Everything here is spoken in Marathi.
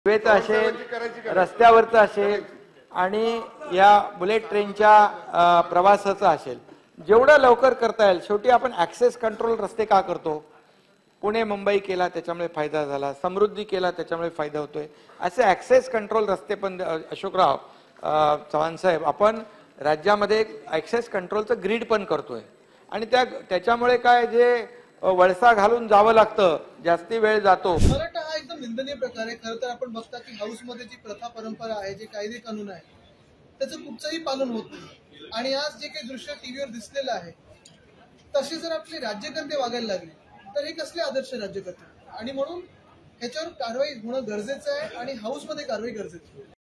रेल्वेचं असेल, रस्त्यावरचं असेल आणि या बुलेट ट्रेनच्या प्रवासाचं असेल, जेवढं लवकर करता येईल. शेवटी आपण ऍक्सेस कंट्रोल रस्ते का करतो? पुणे मुंबई केला त्याच्यामुळे फायदा झाला, समृद्धी केला त्याच्यामुळे फायदा होतोय. असे ऍक्सेस कंट्रोल रस्ते पण अशोकराव चव्हाण साहेब, आपण राज्यामध्ये ऍक्सेस कंट्रोलचं ग्रीड पण करतोय आणि त्याच्यामुळे काय जे वळसा घालून जावं लागतं, जास्ती वेळ जातो. हा एकदम निंदनीय प्रकार आहे. खरं तर आपण बघता की हाऊसमध्ये जी प्रथा परंपरा आहे, जे कायदे कानून आहे, त्याचं कुठचंही पालन होत नाही. आणि आज जे काही दृश्य टीव्हीवर दिसलेलं आहे, तसे जर आपले राज्यकर्ते वागायला लागले तर हे कसले आदर्श राज्यकर्ते? आणि म्हणून ह्याच्यावर कारवाई होणं गरजेचं आहे आणि हाऊसमध्ये कारवाई गरजेची आहे.